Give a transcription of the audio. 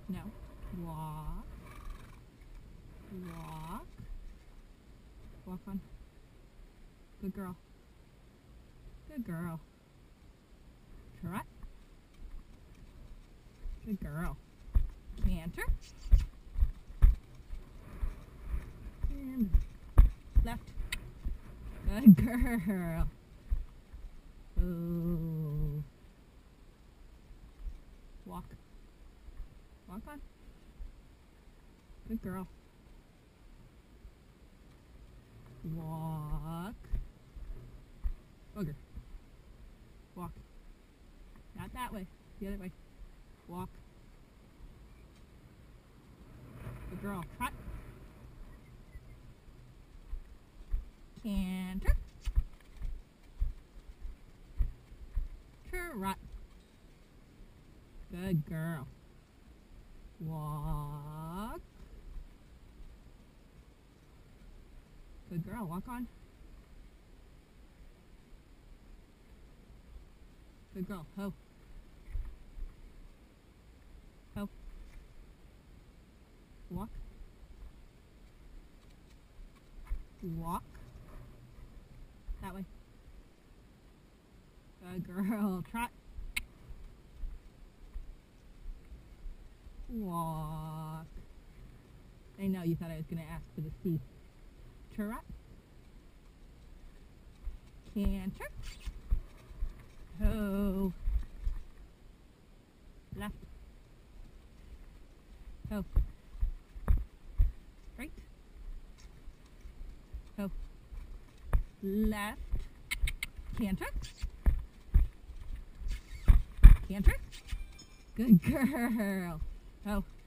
No. Walk. Walk. Walk on. Good girl. Good girl. Trot. Good girl. Canter. And left. Good girl. Oh. Walk. Walk on. Good girl. Walk. Booger. Walk. Not that way. The other way. Walk. Good girl. Trot. Canter. Trot. Good girl. Walk. Good girl. Walk on. Good girl. Ho. Ho. Walk. Walk. That way. Good girl. Trot. Walk. I know you thought I was going to ask for the C. Trot. Canter. Ho. Left. Ho. Right. Ho. Left. Canter. Canter. Good girl. Ho.